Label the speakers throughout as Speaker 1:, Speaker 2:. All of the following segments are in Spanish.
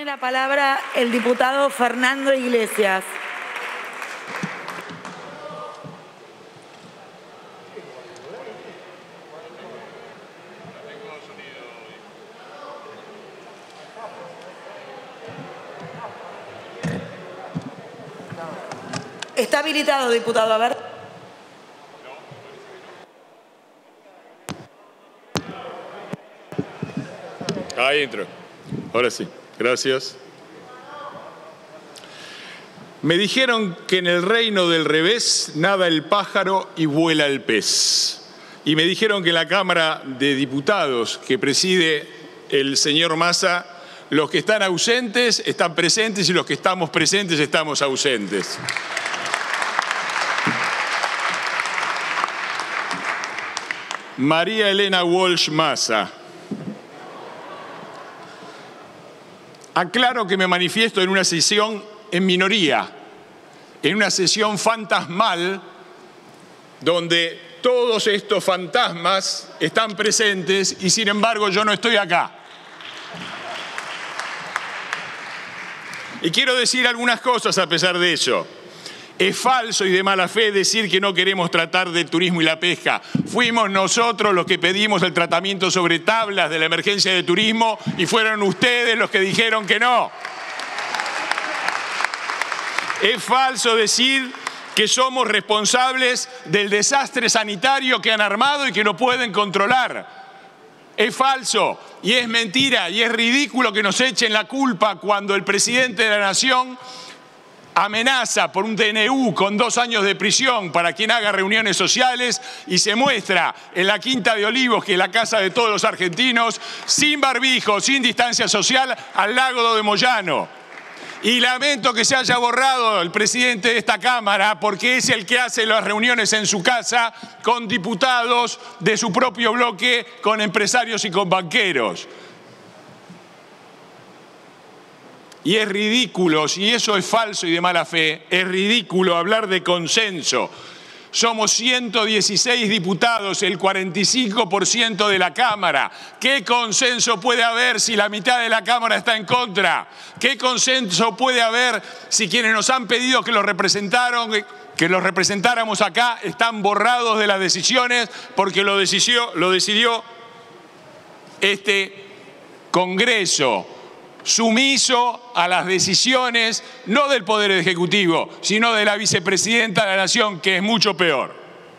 Speaker 1: Tiene la palabra el diputado Fernando Iglesias. Está habilitado, diputado. A ver.
Speaker 2: Ahí entro. Ahora sí. Gracias. Me dijeron que en el reino del revés nada el pájaro y vuela el pez. Y me dijeron que en la Cámara de Diputados que preside el señor Massa, los que están ausentes están presentes y los que estamos presentes estamos ausentes. María Elena Walsh Massa. Aclaro que me manifiesto en una sesión en minoría, en una sesión fantasmal, donde todos estos fantasmas están presentes y sin embargo yo no estoy acá. Y quiero decir algunas cosas a pesar de eso. Es falso y de mala fe decir que no queremos tratar del turismo y la pesca. Fuimos nosotros los que pedimos el tratamiento sobre tablas de la emergencia de turismo y fueron ustedes los que dijeron que no. Es falso decir que somos responsables del desastre sanitario que han armado y que no pueden controlar. Es falso y es mentira y es ridículo que nos echen la culpa cuando el presidente de la Nación amenaza por un DNU con 2 años de prisión para quien haga reuniones sociales y se muestra en la Quinta de Olivos, que es la casa de todos los argentinos, sin barbijo, sin distancia social, al lago de Moyano. Y lamento que se haya borrado el presidente de esta Cámara porque es el que hace las reuniones en su casa con diputados de su propio bloque, con empresarios y con banqueros. Y es ridículo, si eso es falso y de mala fe, es ridículo hablar de consenso. Somos 116 diputados, el 45% de la Cámara. ¿Qué consenso puede haber si la mitad de la Cámara está en contra? ¿Qué consenso puede haber si quienes nos han pedido que los representáramos acá están borrados de las decisiones porque lo decidió este Congreso? Sumiso a las decisiones, no del Poder Ejecutivo, sino de la vicepresidenta de la Nación, que es mucho peor.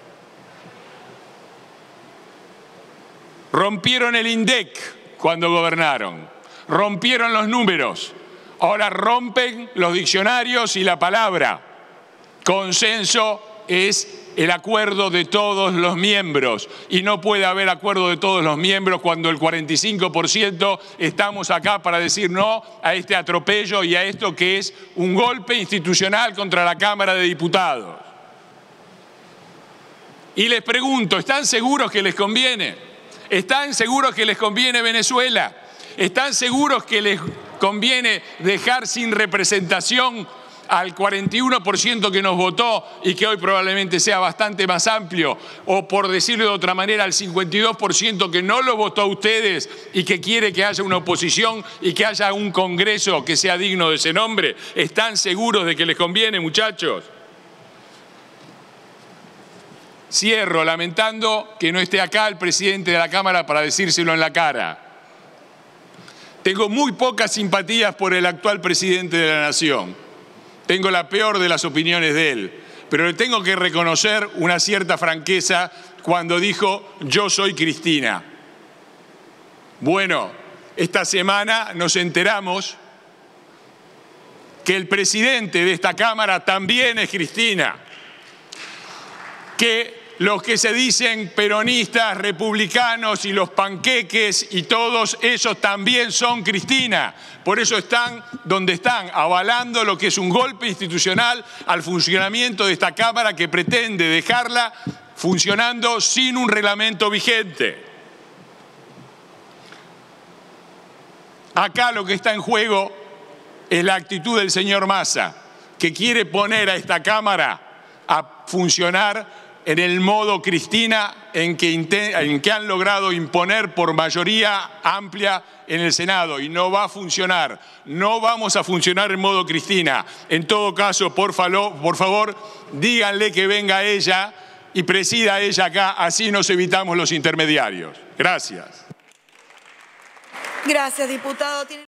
Speaker 2: Rompieron el INDEC cuando gobernaron, rompieron los números, ahora rompen los diccionarios y la palabra. Consenso es el acuerdo de todos los miembros y no puede haber acuerdo de todos los miembros cuando el 45% estamos acá para decir no a este atropello y a esto que es un golpe institucional contra la Cámara de Diputados. Y les pregunto, ¿están seguros que les conviene? ¿Están seguros que les conviene Venezuela? ¿Están seguros que les conviene dejar sin representación al 41% que nos votó y que hoy probablemente sea bastante más amplio, o por decirlo de otra manera, al 52% que no lo votó a ustedes y que quiere que haya una oposición y que haya un Congreso que sea digno de ese nombre? ¿Están seguros de que les conviene, muchachos? Cierro lamentando que no esté acá el presidente de la Cámara para decírselo en la cara. Tengo muy pocas simpatías por el actual presidente de la Nación. Tengo la peor de las opiniones de él, pero le tengo que reconocer una cierta franqueza cuando dijo yo soy Cristina. Bueno, esta semana nos enteramos que el presidente de esta Cámara también es Cristina, que los que se dicen peronistas, republicanos y los panqueques y todos ellos también son Cristina. Por eso están donde están, avalando lo que es un golpe institucional al funcionamiento de esta Cámara que pretende dejarla funcionando sin un reglamento vigente. Acá lo que está en juego es la actitud del señor Massa, que quiere poner a esta Cámara a funcionar en el modo Cristina en que han logrado imponer por mayoría amplia en el Senado, y no va a funcionar. No vamos a funcionar en modo Cristina. En todo caso, por favor, díganle que venga ella y presida ella acá, así nos evitamos los intermediarios. Gracias.
Speaker 1: Gracias, diputado.